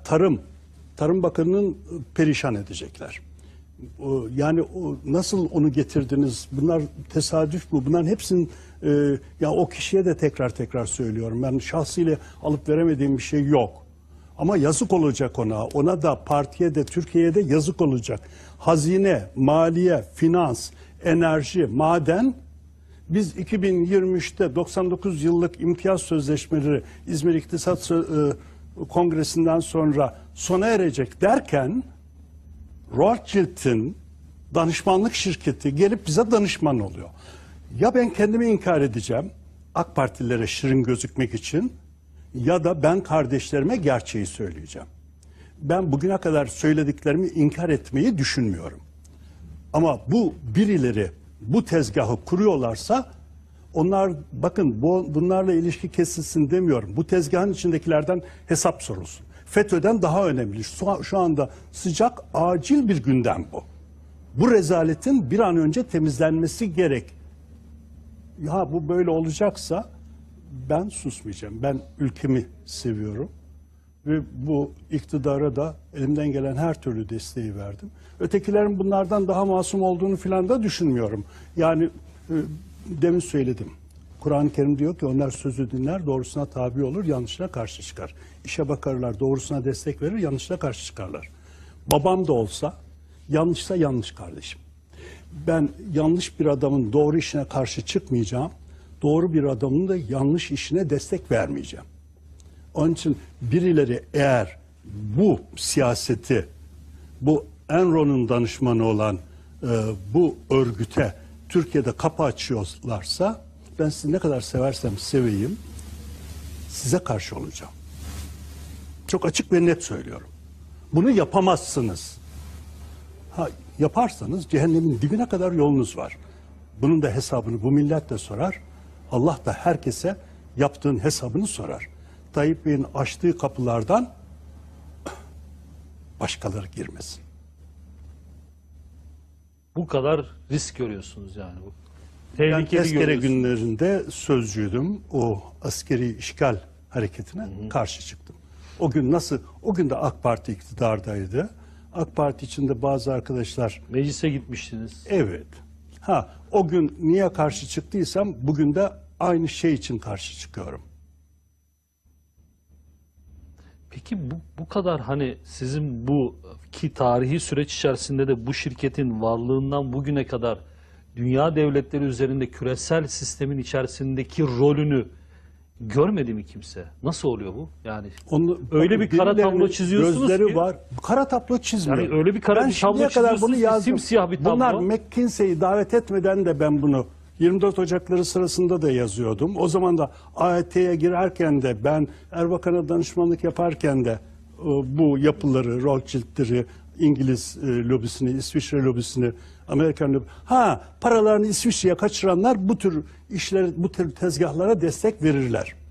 Tarım Bakanı'nın perişan edecekler. Yani nasıl onu getirdiniz? Bunlar tesadüf mü? Bunların hepsinin ya o kişiye de tekrar söylüyorum. Ben şahsıyla alıp veremediğim bir şey yok. Ama yazık olacak ona. Ona da, partiye de, Türkiye'ye de yazık olacak. Hazine, maliye, finans, enerji, maden. Biz 2023'te 99 yıllık imtiyaz sözleşmeleri İzmir İktisat Kongresi'nden sonra sona erecek derken Rothschild'in danışmanlık şirketi gelip bize danışman oluyor. Ya ben kendimi inkar edeceğim AK Partililere şirin gözükmek için ya da ben kardeşlerime gerçeği söyleyeceğim. Ben bugüne kadar söylediklerimi inkar etmeyi düşünmüyorum. Ama bu birileri bu tezgahı kuruyorlarsa onlar bakın bunlarla ilişki kesilsin demiyorum. Bu tezgahın içindekilerden hesap sorulsun. FETÖ'den daha önemli. Şu anda sıcak, acil bir gündem bu. Bu rezaletin bir an önce temizlenmesi gerek. Ya bu böyle olacaksa ben susmayacağım. Ben ülkemi seviyorum. Ve bu iktidara da elimden gelen her türlü desteği verdim. Ötekilerin bunlardan daha masum olduğunu filan da düşünmüyorum. Yani demin söyledim. Kur'an-ı Kerim diyor ki onlar sözü dinler, doğrusuna tabi olur, yanlışına karşı çıkar. İşe bakarlar, doğrusuna destek verir, yanlışına karşı çıkarlar. Babam da olsa yanlışsa yanlış kardeşim. Ben yanlış bir adamın doğru işine karşı çıkmayacağım. Doğru bir adamın da yanlış işine destek vermeyeceğim. Onun için birileri eğer bu siyaseti, bu Enron'un danışmanı olan bu örgüte Türkiye'de kapı açıyorlarsa ben sizi ne kadar seversem seveyim size karşı olacağım. Çok açık ve net söylüyorum. Bunu yapamazsınız. Ha, yaparsanız cehennemin dibine kadar yolunuz var. Bunun da hesabını bu millet de sorar. Allah da herkese yaptığın hesabını sorar. Tayyip Bey'in açtığı kapılardan başkaları girmesin. Bu kadar risk görüyorsunuz yani bu. Ben Tehlikeli tezkere görüyorsunuz. günlerinde sözcüydüm. O askeri işgal hareketine karşı çıktım. O gün o gün de AK Parti iktidardaydı. AK Parti içinde bazı arkadaşlar Meclise gitmiştiniz. evet. Ha o gün niye karşı çıktıysam bugün de aynı şey için karşı çıkıyorum. Peki bu kadar hani sizin bu ki tarihi süreç içerisinde de bu şirketin varlığından bugüne kadar dünya devletleri üzerinde küresel sistemin içerisindeki rolünü görmedi mi kimse? Nasıl oluyor bu? Yani öyle bir kara tablo çiziyorsunuz gözleri ki. var. Kara tablo çizmiyorum. Yani öyle bir kara ben bir tablo şimdiye kadar bunu çiziyorsunuz ki yazdım. simsiyah bir tablo. Bunlar McKinsey'yi davet etmeden de ben bunu 24 Ocakları sırasında da yazıyordum. O zaman da AYT'ye girerken de ben Erbakan'a danışmanlık yaparken de bu yapıları, Rothschild'leri, İngiliz lobisini, İsviçre lobisini, Amerikan lobisini, paralarını İsviçre'ye kaçıranlar bu tür işler, bu tür tezgahlara destek verirler.